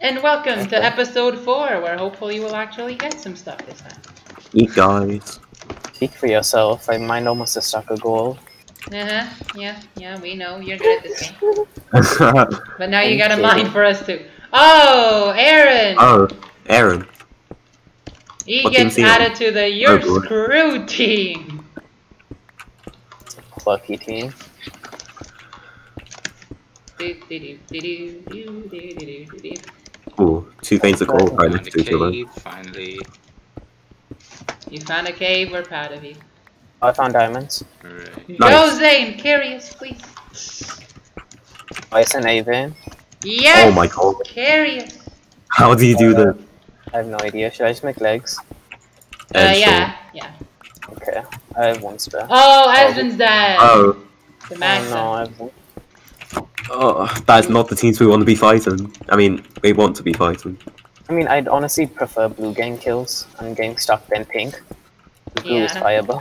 And welcome to episode 4, where hopefully we'll actually get some stuff this time. Eat, guys. Speak for yourself. Mine almost just struck a goal. Yeah, we know you're good at this game. But now you got a mine for us too. Oh, Aaron! Oh, Aaron. He What gets team's he added on? to the You're Oh, boy. Screwed team. It's a plucky team. Ooh, 2 veins of gold right next to each other. Cave, finally. You found a cave, we're proud of you. I found diamonds. Hooray. Go Nice. Zane, carry us, please. Ice and Avon. Yes! Oh my god. Carry us. How do you do that? I have no idea. Should I just make legs? Yeah. Okay. I have one spare. Oh, Asvin's dead. Oh, The Oh max. no, I have one. oh, that's not the teams we want to be fighting. I mean, we want to be fighting. I mean, I'd honestly prefer blue gang kills and getting stuck than pink. Blue is Yeah. fireable.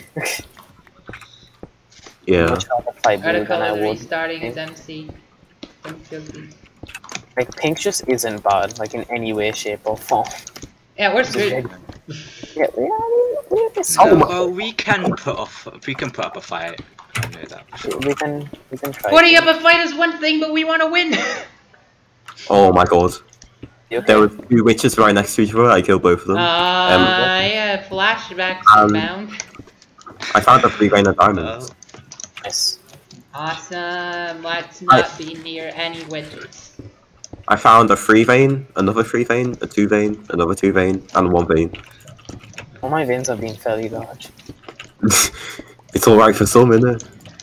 Yeah. Much rather fight blue than I Article would. restarting his pink. MC. Don't feel good. Like, pink just isn't bad, like in any way, shape, or form. Yeah, we're screwed. Yeah, we're just Oh my- Well, we can put up a fight. I know that. for sure. we can try. Putting up a fight is one thing, but we want to win. Oh my god. You okay? There were 2 witches right next to each other. I killed both of them. Yeah, flashbacks found. I found a 3 vein of diamonds. Nice. Awesome. Let's not be near any witches. I found a 3 vein, another 3 vein, a 2 vein, another 2 vein, and 1 vein. All my veins have been fairly large. It's alright for some, innit?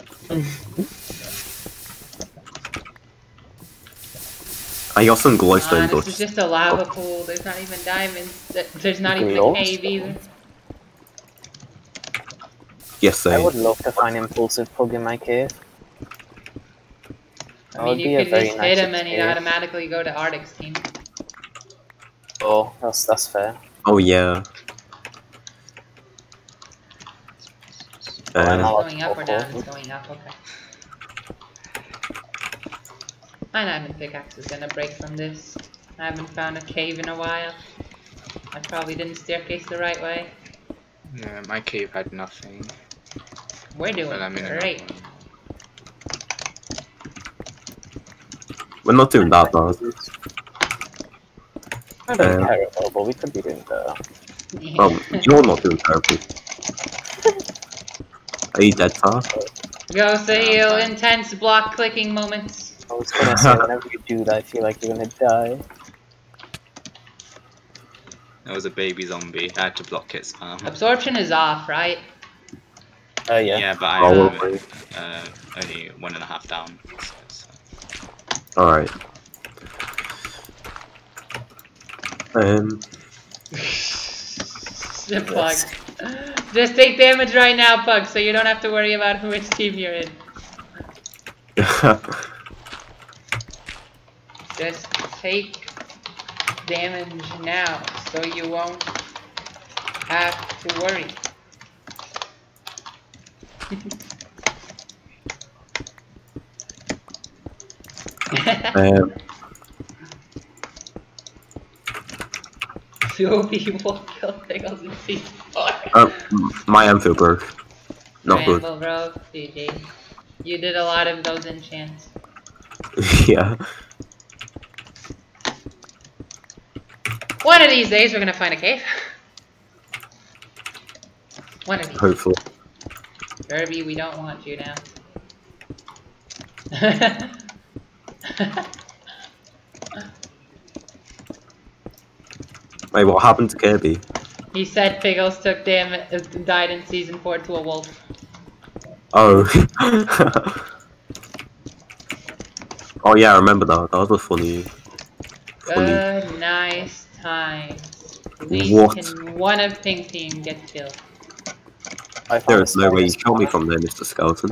I got some glowstone This is dust. just a lava pool. There's not even diamonds. There's not even a Glowstone? cave either. Yes, I same. would love to find impulsive pug in my cave. That I would mean, be you a could very just nice hit him and he'd escape. automatically go to Arctic's team. Oh, that's fair. Oh yeah. I'm Is it not- going up or down? It's going up, okay. My diamond pickaxe is gonna break from this. I haven't found a cave in a while. I probably didn't staircase the right way. Yeah, my cave had nothing. We're doing But I'm in another great. one. We're not doing that bad. Not doing Uh, terrible, but we could be doing better. You're not doing terribly. Are you dead, Tar? Go Sahil, fine. intense block clicking moments. I was gonna say, whenever you do that, I feel like you're gonna die. There was a baby zombie. I had to block its arm. Absorption is off, right? Yeah. Yeah, but I Probably. only 1.5 down. So. Alright. The Pug. Just take damage right now, Pug, so you don't have to worry about which team you're in. Just take damage now, so you won't have to worry. Sylvie will kill Pickles in season 4. My Amphill broke. Not good. Ramble, bro. GG. You did a lot of those enchants. Yeah. One of these days we're gonna find a cave. One of these. Hopefully. Kirby, we don't want you now. Wait, what happened to Kirby? He said Pickles took died in season 4 to a wolf. Oh. Oh yeah, I remember that. That was a funny. Good, nice times. Please What? can one of Pink Team get killed? I found There a is no way you spider killed me spawn. from there, Mr. Skeleton.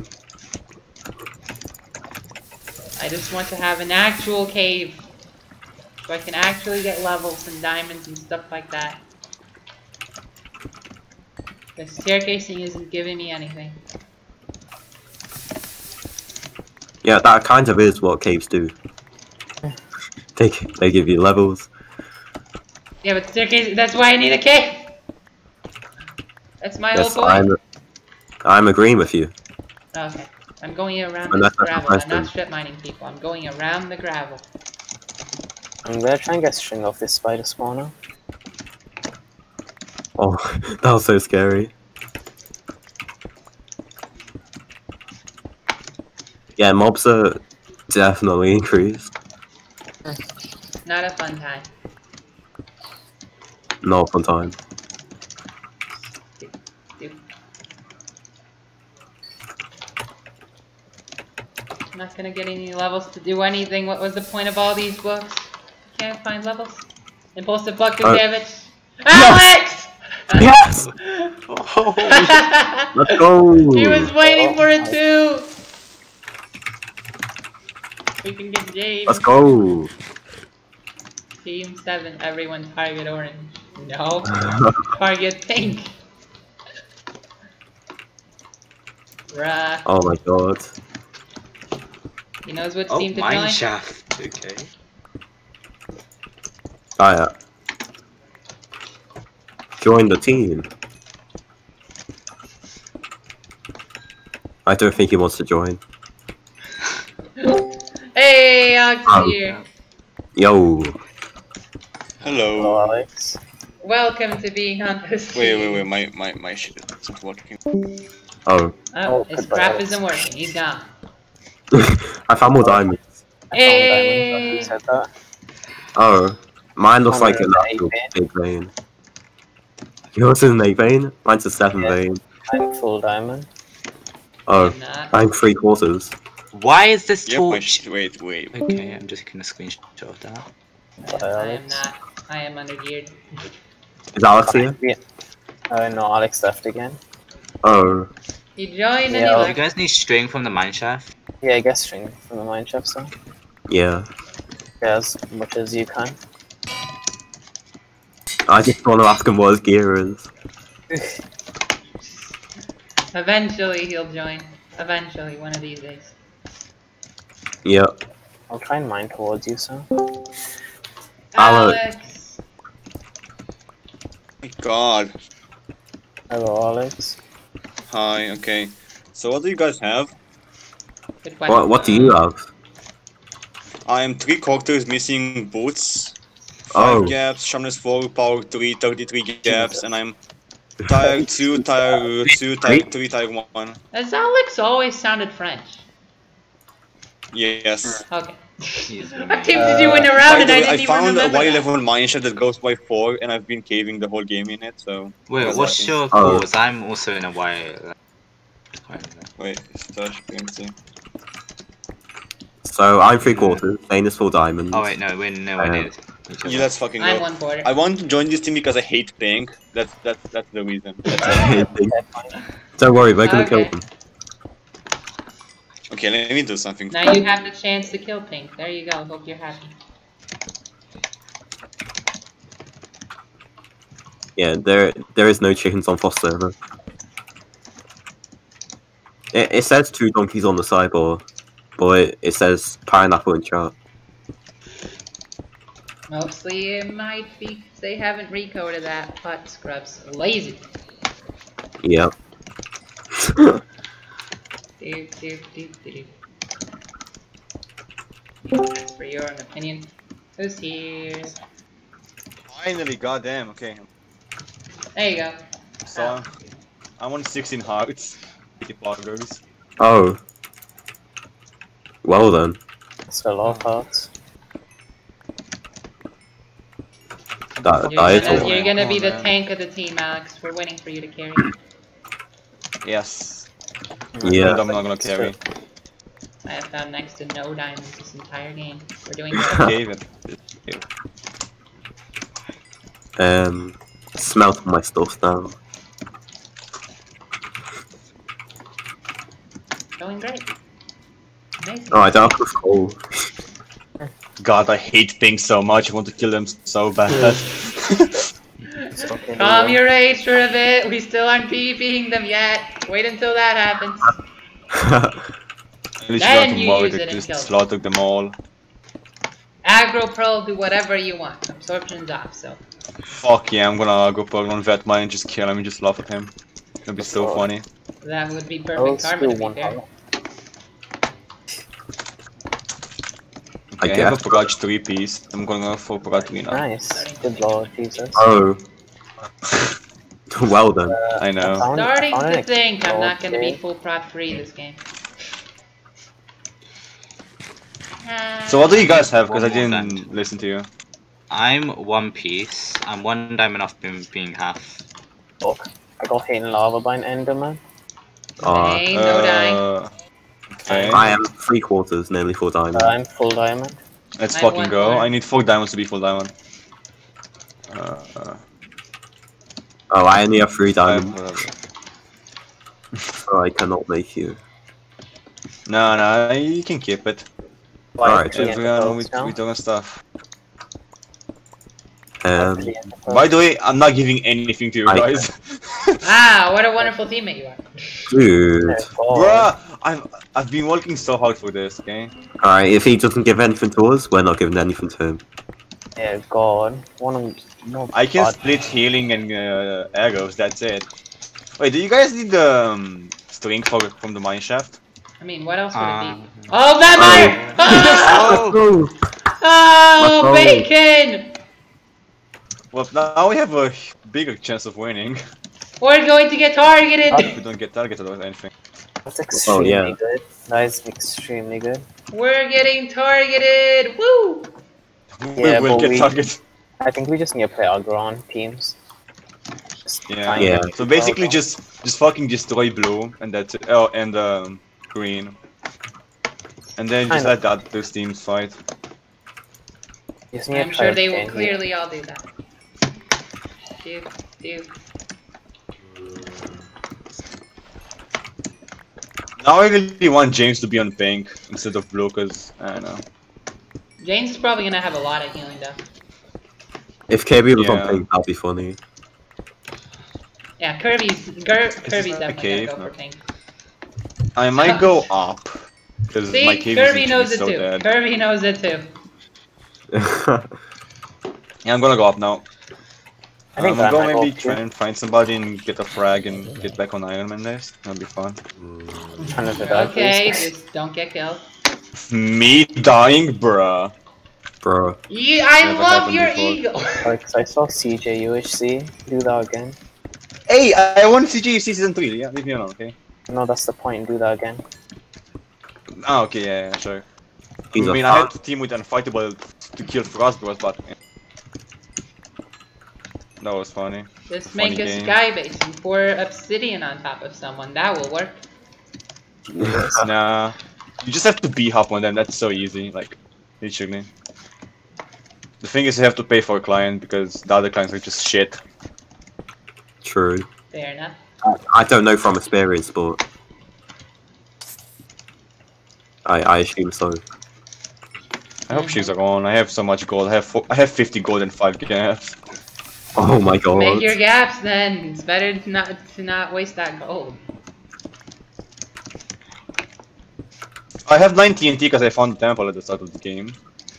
I just want to have an actual cave. So I can actually get levels and diamonds and stuff like that. The staircasing isn't giving me anything. Yeah, that kind of is what caves do. They give you levels. Yeah, but staircase. That's why I need a cave. That's my Yes, whole point. I'm agreeing with you. Okay. I'm going around And this that's not the gravel. I'm not question. strip mining people. I'm going around the gravel. I'm gonna try and get string off this spider spawner. Oh, that was so scary. Yeah, mobs are definitely increased. Not a fun time. No fun time. Dude. I'm not gonna get any levels to do anything. What was the point of all these books? Can't find levels. Impulsive block do damage. Alex! Yes! Oh, Let's go! He was waiting for it too! We can get James. Let's go! Team 7, everyone target orange. No. Target pink. Bruh. Oh my god. He knows what oh, team to mine join. shaft. Okay. Ah, yeah. Join the team. I don't think he wants to join. Hey, Alex is here. Yo. Hello, Hello. Alex. Welcome to being on this team. Wait, my shit isn't working. Oh. Oh, his goodbye, crap Alex. isn't working. He's gone. I found more diamonds. I found Hey! diamonds. Who said that? Oh. Mine looks like an 108 actual vein. big vein. Yours is an 8 vein? Mine's a 7 Yeah. vein. I'm full diamond. Oh. I'm not. I'm 3/4. Why is this Yep, my torch? shit. Wait. Okay, I'm just gonna screenshot of that. I am Alex. not. I am undergeared. Is Alex here? Yeah. No, Alex left again. Oh. He joined and he Yeah, Do you left. guys need string from the mine shaft? Yeah, I guess string from the mine shaft, so. Yeah. Yeah, as much as you can. I just want to ask him what his gear is. Eventually he'll join. Eventually, one of these days. Yeah. I'll try and mine towards you, so. Alex! My God. Hello, Alex. Hi. Okay. So what do you guys have? Good question. What do you have? I am 3/4 missing boots. 5 Oh. gaps, sharpness 4, power 3, 33 gaps, and I'm tire 2, tire 2, tire 3, tire 1. Has Alex always sounded French? Yes. Okay. He's What team did you win around and I didn't I even found a remember that. Y-level mineshaft that goes by 4, and I've been caving the whole game in it, so... Wait, That's what's awesome. your Oh. cause? I'm also in a Y. Wait, search PMC. So I'm 3/4. Thane is full diamonds. Oh wait, no, we're nowhere near each other. Yeah, let's fucking I'm go. 1/4. I want to join this team because I hate pink. That's the reason. That's it. Don't worry, we're gonna kill Okay. them. Okay, let me do something. Now you have the chance to kill Pink. There you go. Hope you're happy. Yeah, there is no chickens on Frost server. It says 2 donkeys on the sideboard, but it says pineapple in chat. Mostly it might be 'cause they haven't recoded that, but Scrub's lazy. Yeah. Doop, doop, doop, doop. That's for your own opinion. Who's here? Finally, goddamn. Okay, There you go. so I'm on 16 hearts. 80 poggers. Oh. Well then. It's a lot of hearts. You're gonna be Oh, the man. tank of the team, Alex. We're waiting for you to carry. Yes. Yeah. And I'm not gonna carry. I have found next to no diamonds this entire game. We're doing Okay, good. then. Smelt my stuff now. Going great. Amazing. Oh, I don't have enough coal. God, I hate pink so much. I want to kill them so bad. It's okay, Calm your rage for a bit. We still aren't PvPing them yet. Wait until that happens. I Then you use it and just kill them. slaughtered them all. aggro pearl, do whatever you want. Absorption's off, so. Fuck yeah, I'm gonna go Pearl on Vetmine and just kill him and just laugh at him. It'll be so funny. That would be I'll perfect karma to steal one be fair. hollow. I Okay, I have guess. a Purage 3 piece. I'm gonna go for Purage 3 now. Nice. Good lord, Jesus. Oh. Well done. I know. Starting found to an think I'm not gonna be okay. full prot free this game. So what do you guys have? Because I One more didn't listen to you. I'm 1 piece. I'm 1 diamond off being half. Fuck. I got hit in lava by an enderman. Hey, no dying. Okay, I am 3/4, nearly 4 diamond. I'm full diamond. let's I'm fucking 1 go. more. I need 4 diamonds to be full diamond. Oh, I only have 3 I- diamonds, whatever. so I cannot make you. No, you can keep it. Alright, Everyone with doing stuff. By the way, I'm not giving anything to you I- guys. Ah, what a wonderful teammate you are. Dude. Bruh, I've been working so hard for this, okay? Alright, if he doesn't give anything to us, we're not giving anything to him. Yeah, God. One of no I can bad- split healing and arrows, that's it. Wait, do you guys need the string from the mine shaft? I mean, what else would it Um, be? Oh, vampire! Oh, Oh! oh bacon! Well, now we have a bigger chance of winning. We're going to get targeted! If we don't get targeted or anything. That's extremely yeah. good. That is extremely good. We're getting targeted! Woo! Yeah, we will but get we- targeted. I think we just need to play aggro on teams. Just Yeah. find Yeah. it. So basically just fucking destroy blue and that's it. Oh, and green. And then just Kind let those teams fight. Just need to I'm try sure to they stay will in here. clearly all do that. Do. Now I really want James to be on pink instead of blue, cause I don't know. James is probably gonna have a lot of healing though. If KB was Yeah. on pink, that'd be funny. Yeah, Kirby's not definitely a cave? gonna go No. for pink. I might go up, cause See, my cave Kirby is knows it so too. dead. Kirby knows it too. Yeah, I'm gonna go up now. I think I'm that gonna might maybe go try too. and find somebody and get a frag and get back on Iron Man nest. That'll be fun. Trying to do that, Okay, please. just don't get killed. Me dying, bruh. Bro. I Never love happened your before. eagle. Like, 'cause I saw CJ UHC do that again. Hey, I want CGUC season 3. Yeah, leave me alone, okay? No, that's the point. Do that again. Oh, okay, yeah, sure. He's I a mean, I had fuck. to team with Unfightable to kill Frostbros, but that was funny. Just Funny make a game. sky base and pour obsidian on top of someone. That will work. Nah, you just have to B-hop on them. That's so easy, like literally. The thing is, you have to pay for a client because the other clients are just shit. True. Fair enough. I don't know from experience, but I assume so. I hope she's on. I have so much gold. I have 50 gold and 5 gaps. Oh my god. Make your gaps then. It's better to not waste that gold. I have 9 TNT because I found the temple at the start of the game.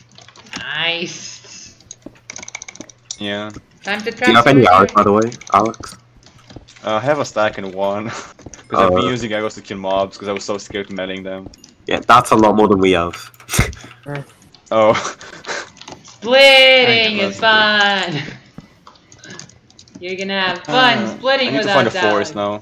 Nice. Yeah. Time to Do you have transfer. any arrows, by the way, Alex? I have a stack and 1. Because I've been Uh, using arrows to kill mobs because I was so scared of mailing them. Yeah, that's a lot more than we have. Oh. Splitting I is fun. You're gonna have fun splitting I need to without find a that. forest now.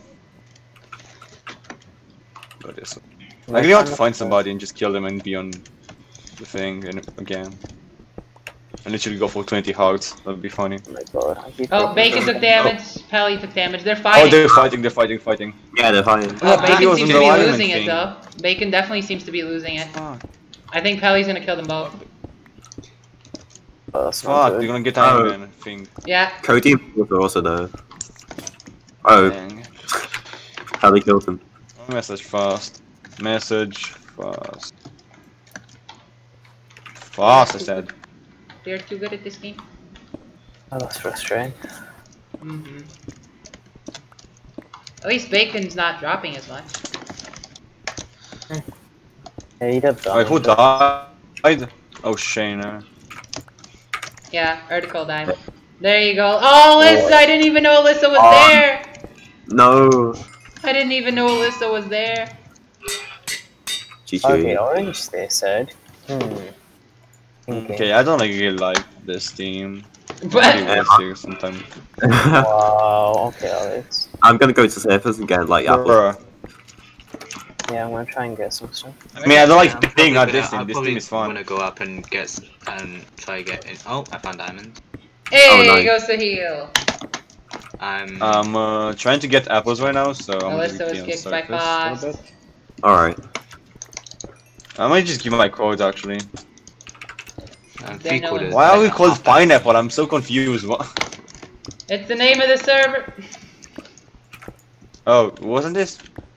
Go this way. I really want to find somebody and just kill them and be on the thing and again. And literally go for 20 hearts. That'd be funny. Oh my god. I keep Oh, dropping Bacon them. took damage. Pelly took damage. They're Oh, fighting. they're fighting. Yeah, they're fine. Oh, Maybe it Bacon was seems on to the be alignment losing it thing. though. Bacon definitely seems to be losing it. Fuck, I think Pelly's gonna kill them both. Oh, that's not fuck, good. they're gonna get Oh. Iron Man, I think. Yeah. Cody was also there. Oh, Dang. how they killed him. Message fast. Message fast. Fast, I said. They're too good at this game. Oh, that's frustrating. At least Bacon's not dropping as much. Yeah, you'd have done Wait, who it. died? Oh, Shayna. Yeah, vertical dive. There you go. Oh, Alyssa! I didn't even know Alyssa was there! No. I didn't even know Alyssa was there. GG. Okay, orange, they said. Okay. Okay, I don't really like this team. But Pretty worse here sometimes. Wow, okay, Alex. I'm gonna go to surface and get like apples. Bruh. Yeah, I'm gonna try and get some stuff. I mean, I don't like I'm playing probably on this gonna- team. This I'm team is probably fun. gonna go up and try get in. Oh, I found diamond. hey, Oh, nice. goes to heal. I'm Trying to get apples right now, so I'm Alyssa gonna was be on kicked by surface a little Foss. bit. Alright. I might just give my code actually. Then no three-quarters. Why are we called pineapple? I'm so confused. What? It's the name of the server. Oh, wasn't this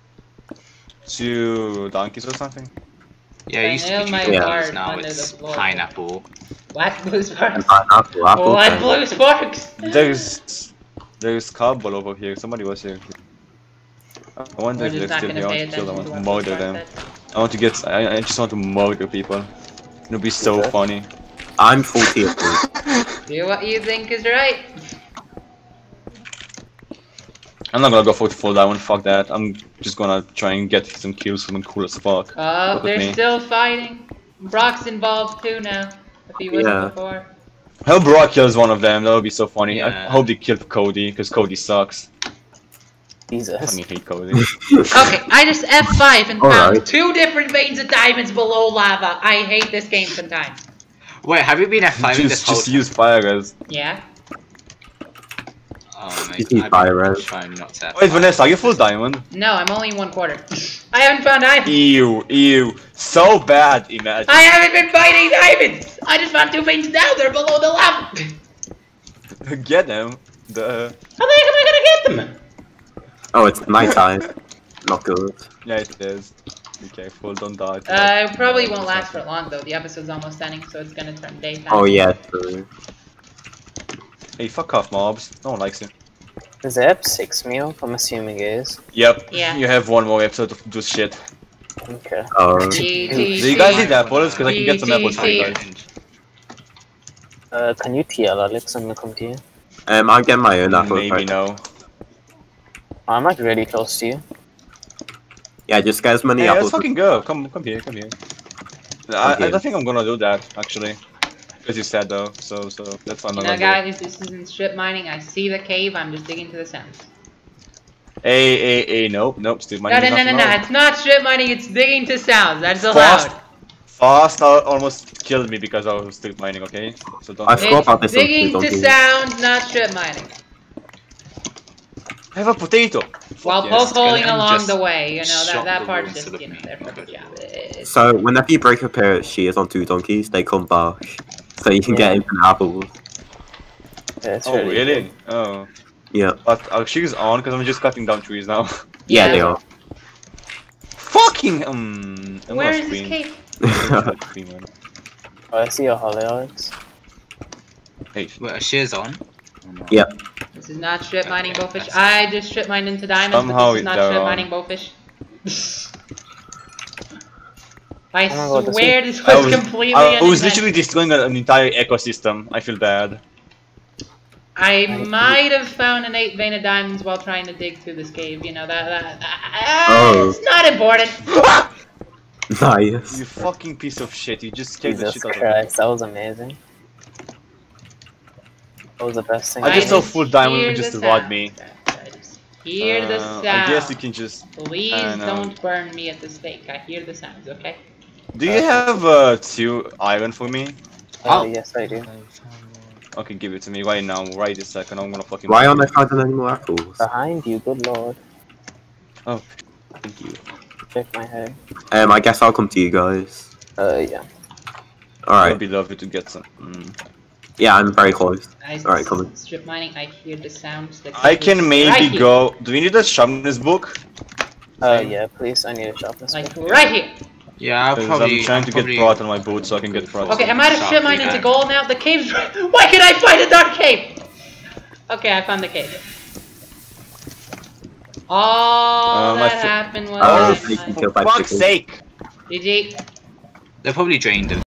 2 donkeys or something? Yeah, it used to nailed be my two heart dollars, now under the it's floor. pineapple. What blue sparks? Apple. What Okay. blue sparks? There's cobble over here. Somebody was here. I wonder We're if just they're not still gonna here. I pay want to kill them. I attention to want what to blue murder sparks them. said. I want to get. I just want to murder people. It'll be so Okay. funny. I'm 40 apples. Do what you think is right. I'm not gonna go for the full diamond. Fuck that. I'm just gonna try and get some kills from cool as fuck. Oh, Look at they're me. still fighting. Brock's involved too now. If he wasn't Yeah. before. I hope Brock kills one of them. That would be so funny. I Yeah. hope they kill Cody because Cody sucks. I Jesus. fucking hate Cody. Okay, I just F5 and found Alright. 2 different veins of diamonds below lava. I hate this game sometimes. Wait, have you been F5 in this whole just use fire, guys. Yeah. Oh Just mate, use I've fire been res. trying not to Wait, F5. Vanessa, are you full diamond? No, I'm only 1/4. I haven't found diamonds. Ew. So bad, imagine. I haven't been finding diamonds. I just found 2 veins down there below the lava. Get them. The. How the heck am I gonna get them? Oh, it's nighttime. Not good. Yeah, it is. Be careful, don't die. It probably won't last for long though. The episode's almost ending, so it's gonna turn daytime. Oh yeah, true. Hey, fuck off, mobs. No one likes you. Is it up 6 meal? I'm assuming it is. Yep. Yeah. You have one more episode of this shit. Okay. Oh. Do you guys need apples? Because I can get some apples for you guys. Can you TL Alex? I'm gonna come to you. I'm getting my own apples. Maybe right? no. I'm like really close to you. Yeah, just get as many Hey, apples. let's fucking go. Come here. I here. don't think I'm gonna do that actually. Because you said though, so that's why I'm You not know, gonna do it. guys, this isn't strip mining. I see the cave. I'm just digging to the sounds. Hey, nope, still No, mining. no. It's not strip mining. It's digging to sounds. That's allowed. Fast almost killed me because I was still mining, okay? So don't. I forgot about It's this on digging to Donkey. sounds, not strip mining. I have a potato! While Fuck poke holing Skeleton along just the way, you know, shot that the part's wall just, instead you know, of there for the me. job. It's- So whenever you break a pair of shears on 2 donkeys, they come back. So you can get Yeah. infinite apples. Yeah, it's Oh, really? good. Oh. Yeah. But she's on because I'm just cutting down trees now. Yeah, they are. Fucking, I'm Where gonna is this scream. cave? Scream, man. Oh, I see a holly, Alex. Hey, Wait, shears on? Yeah. This is not strip mining Okay, bowfish. that's- I just strip mined into diamonds, Somehow but this is not they're strip on. mining bowfish. I Oh my God, this swear this I was was, completely I was unintentional. literally destroying an entire ecosystem. I feel bad. I might have found an 8 vein of diamonds while trying to dig through this cave. You know Oh. it's not important. Nice. You fucking piece of shit. You just scared the Jesus shit out of me. Christ, that was amazing. That was the best thing. I just saw hear full diamond the just sounds. rod me. I just hear the sound. I guess you can just. Please I know. don't burn me at the stake. I hear the sounds, okay? Do you have 2 iron for me? Oh, yes, I do. Okay, give it to me right now, right this second. I'm gonna fucking. Why aren't I finding any more apples? Behind you, good lord. Oh, thank you. Check my head. I guess I'll come to you guys. Yeah. I'd Alright. be lovely to get some. Yeah, I'm very close. I Alright, come on. strip mining. I hear the sounds. The I cave can is maybe right here. go. Do we need a sharpness book? Yeah, please, I need a sharpness. Like book. right here. Yeah, I'll 'Cause probably. I'm trying to I'll get prot on my boot so I can get prot. Okay, I might have strip mined into Sharply gold now. The cave's right. Why can't I find a dark cave? Okay, I found the cave. All my that fr- happened was. Oh, I- you can For kill 5 fuck's chickens. sake! GG. They're probably drained.